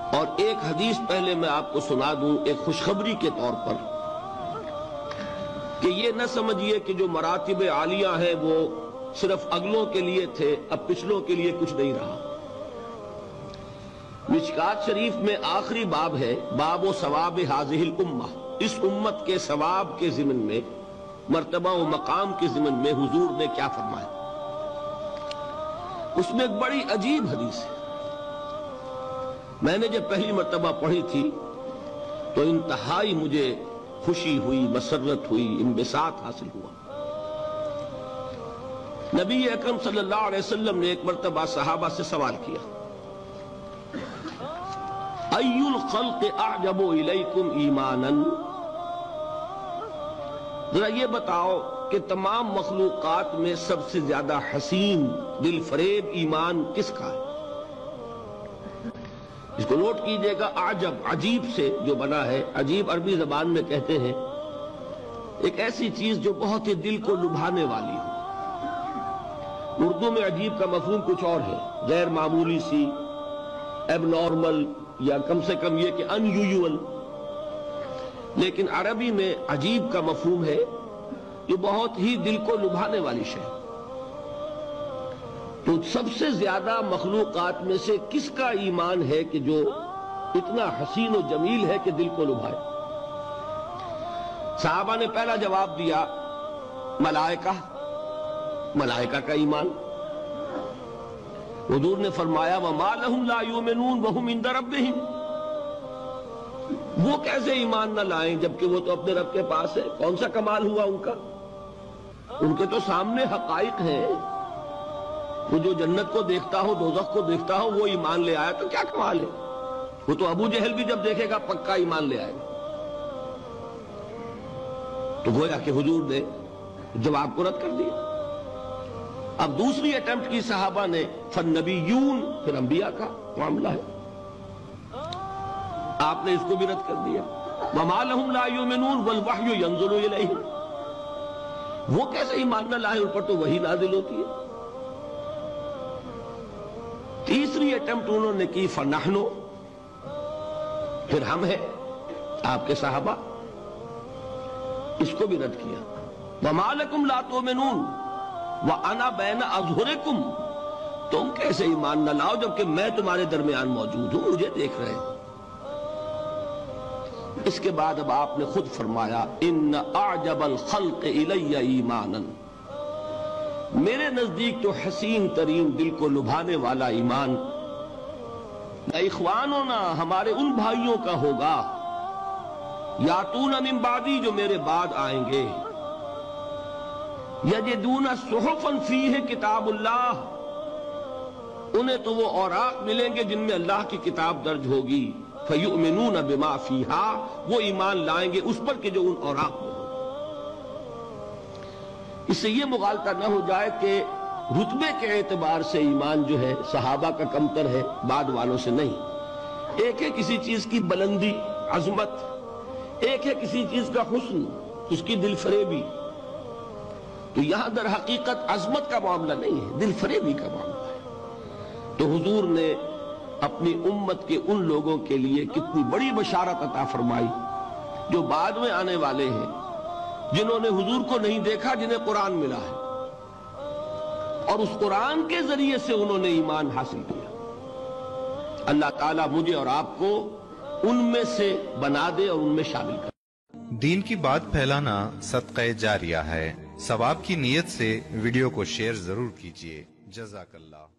اور ایک حدیث پہلے میں آپ کو سنا دوں ایک خوشخبری کے طور پر، کہ یہ نہ سمجھیے کہ جو مراتب عالیہ ہیں وہ صرف اگلوں کے لیے تھے، اب پچھلوں کے لیے کچھ نہیں رہا۔ مشکات شریف میں آخری باب ہے، باب و ثواب ہذہ الامہ، اس امت کے ثواب کے ضمن میں، مرتبہ و مقام کے ضمن میں حضور نے کیا فرمایا۔ اس میں ایک بڑی عجیب حدیث ہے، میں نے جب پہلی مرتبہ پڑھی تھی تو انتہائی مجھے خوشی ہوئی، مسرت ہوئی، انبساط حاصل ہوا۔ نبی اکرم صلی اللہ علیہ وسلم نے ایک مرتبہ صحابہ سے سوال کیا، ای الخلق اعجب الیکم ایمانا، ذرا یہ بتاؤ کہ تمام مخلوقات میں سب سے زیادہ حسین، دل فریب ایمان کس کا ہے؟ اس کو نوٹ کیجئے گا، اعجب عجیب سے جو بنا ہے، عجیب عربی زبان میں کہتے ہیں ایک ایسی چیز جو بہت ہی دل کو لبھانے والی ہو۔ اردو میں عجیب کا مفہوم کچھ اور ہے، غیر معمولی سی، ایب نارمل، یا کم سے کم یہ کہ ان یوزول، لیکن عربی میں عجیب کا مفہوم ہے جو بہت ہی دل کو لبھانے والی شے۔ تو سب سے زیادہ مخلوقات میں سے کس کا ایمان ہے کہ جو اتنا حسین و جمیل ہے کہ دل کو لبھائے؟ صحابہ نے پہلا جواب دیا ملائکہ، ملائکہ کا ایمان۔ حضور نے فرمایا وَمَا لَهُمْ لَا يُؤْمِنُونَ وَهُمْ عِندَ رَبِّهِمْ، وہ کیسے ایمان نہ لائیں جبکہ وہ تو اپنے رب کے پاس ہے؟ کون سا کمال ہوا ان کا؟ ان کے تو سامنے حقائق ہیں، وہ جو جنت کو دیکھتا ہو، دوزخ کو دیکھتا ہو، وہ ایمان لے آیا تو کیا کمال ہے؟ وہ تو ابو جہل بھی جب دیکھے گا پکا ایمان لے آئے گا۔ تو گویا کہ حضور نے جواب کو رد کر دیا۔ اب دوسری اٹیمپٹ کی صحابہ نے، فالنبیون، پھر انبیاء کا معاملہ ہے، آپ نے اس کو بھی رد کر دیا۔ وَمَا لَهُمْ لَا يُؤْمِنُونَ وَالْوَحْيُ يَنزِلُ إِلَيْهِمْ، وہ کیسے ایمان نہ لائے، ان پر تو وحی نازل ہوتی ہے۔ تیسری اٹیمپٹ انہوں نے کی فَنَحْنُ، پھر ہم ہیں آپ کے صحابہ، اس کو بھی رد کیا۔ وَمَا لَكُمْ لَا تُؤْمِنُونَ وَأَنَا بَيْنَ أَظْهُرِكُمْ، تم کیسے ایمان نہ لاؤ جبکہ میں تمہارے درمیان موجود ہوں، مجھے دیکھ رہے ہیں۔ اس کے بعد اب آپ نے خود فرمایا إِنَّ أَعْجَبَ الْخَلْقِ إِلَيَّ إِيمَانًا، میرے نزدیک تو حسین ترین دل کو لبھانے والا ایمان اخواننا، ہمارے ان بھائیوں کا ہوگا، یاتون من بعدی، جو میرے بعد آئیں گے، یجدون صحفا فیہ کتاب اللہ، انہیں تو وہ اوراق ملیں گے جن میں اللہ کی کتاب درج ہوگی، فیؤمنون بما فیہا، وہ ایمان لائیں گے اس پر کہ جو ان اوراق میں ہو۔ اس سے یہ مغالطہ نہ ہو جائے کہ رتبے کے اعتبار سے ایمان جو ہے صحابہ کا کمتر ہے، بعد والوں سے نہیں۔ ایک ہے کسی چیز کی بلندی، عظمت، ایک ہے کسی چیز کا حسن، اس کی دل فریبی۔ تو یہاں در حقیقت عظمت کا معاملہ نہیں ہے، دل فریبی کا معاملہ ہے۔ تو حضور نے اپنی امت کے ان لوگوں کے لیے کتنی بڑی بشارت عطا فرمائی جو بعد میں آنے والے ہیں، جنہوں نے حضور کو نہیں دیکھا، جنہیں قرآن ملا ہے، اور اس قرآن کے ذریعے سے انہوں نے ایمان حاصل کیا۔ اللہ تعالیٰ مجھے اور آپ کو ان میں سے بنا دے اور ان میں شامل کر۔ دین کی بات پھیلانا صدقہ جاریہ ہے، ثواب کی نیت سے ویڈیو کو شیئر ضرور کیجیے۔ جزاک اللہ۔